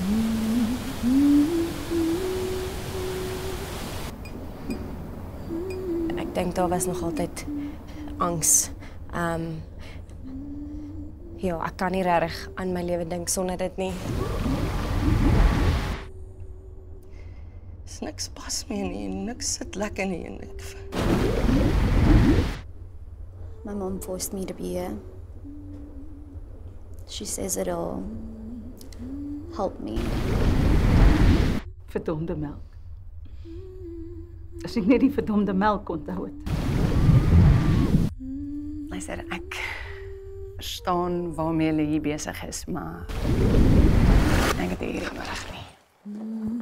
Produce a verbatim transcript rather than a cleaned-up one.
Ek dink daar was nog altyd angs. Um ja, ek kan nie regtig aan my lewe dink sonder dit nie. Is niks pas meer nie, niks sit lekker nie en ek My mom forced me to be here. She says it'll help me. Verdomde melk. As ek net die verdomde melk onthou het. Luister, ek verstaan waarmee hulle hier besig is, maar ek het dit hier nodig nie.